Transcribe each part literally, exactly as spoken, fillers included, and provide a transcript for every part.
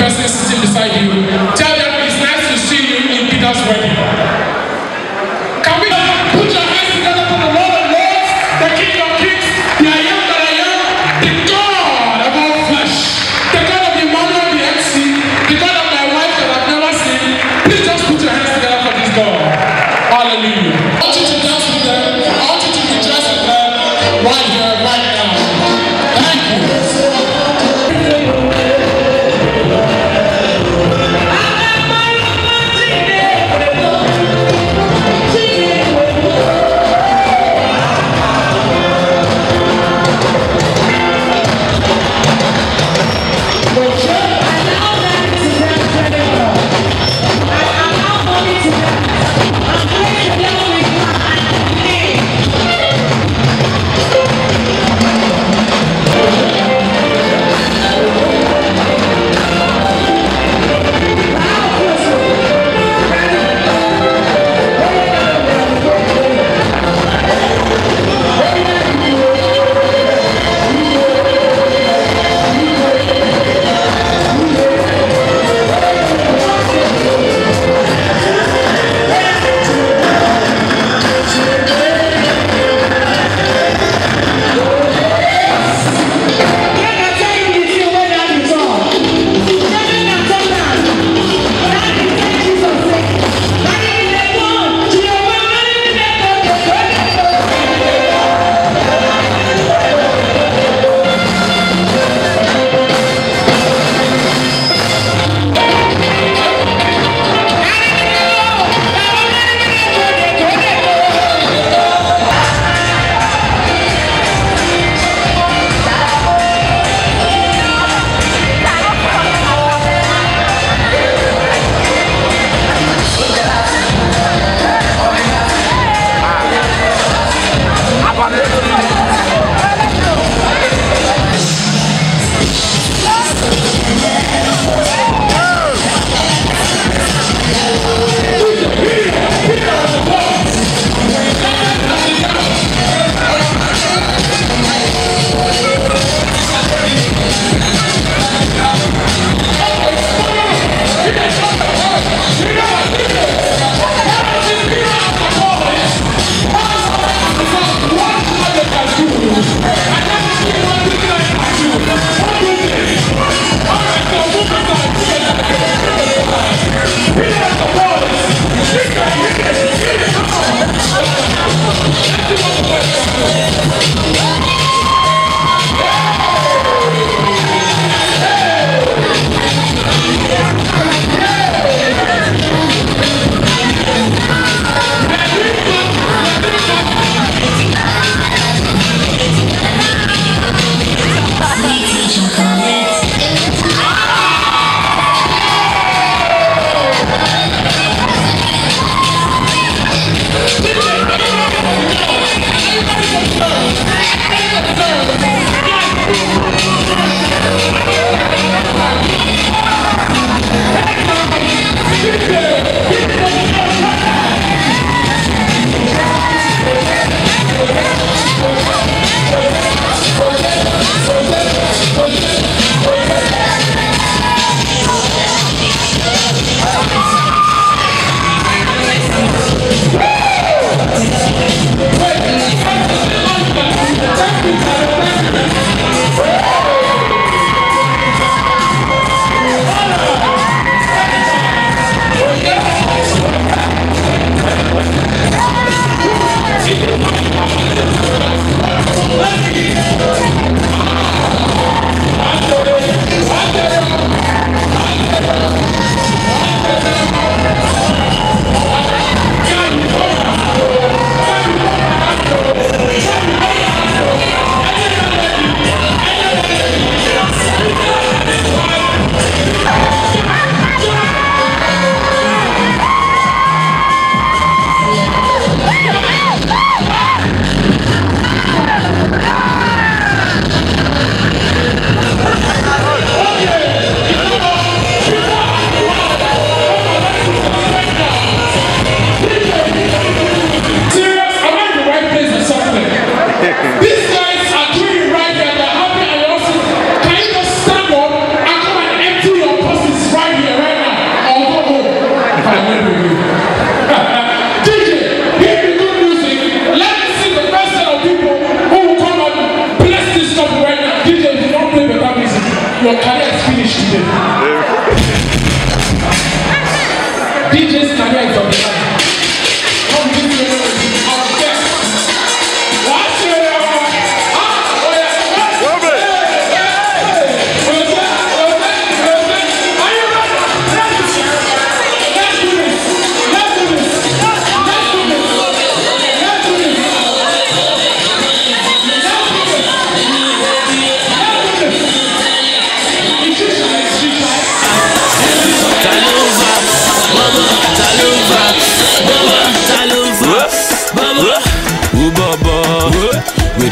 person sitting beside you. Tell them it's nice to see you in Peter's wedding. Can we put your hands together for the Lord of Lords, the King of Kings, the I am that I am, the God of all flesh, the God of Emmanuel the M C, the God of my wife that I've never seen. Please just put your hands together for this God. Hallelujah. I want you to dance with them. I want you to rejoice with them right here, right now. Thank you.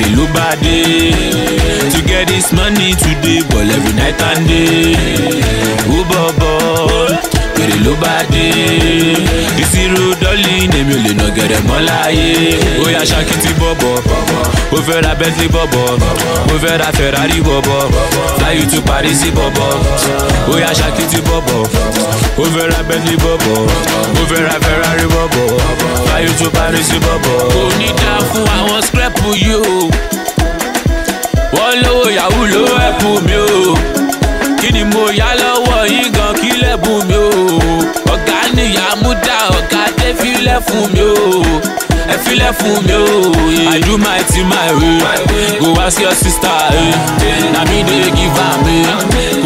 Wèrè ló bá dé. To get this money today, but every night and day. Ó bọ̀bọ̀, wèrè ló bá dé. Ìṣirò dọ́lì èmi ò lè nà gẹ̀rẹ̀ mọ́ láyé. Ó yá Ṣakí ti bọ̀bọ̀, ó fẹ́ ra Bentley bọ̀bọ̀, ó fẹ́ ra Ferrari bọ̀bọ̀, fly you to Paris bọ̀bọ̀. Ó yá Ṣakí ti bọ̀bọ̀, ó fẹ́ ra Bentley bọ̀bọ̀, ó fẹ́ ra Ferrari bọ̀bọ̀, fly you to Paris bọ̀bọ̀. Kò ní dá fún àwọn scrap yìí o, wọ́n lówó yahoo ló ẹ̀pù mi o. Kí ni mo yá lọ́wọ́ yín gan kí lẹ́bùn mi o. Ọ̀gá nìyá mú dá ọ̀gá dé fílẹ̀ fún mi o. Ẹ fílẹ̀ fún mi o. I do my thing my way. Go ask your sister. Na me dey give am.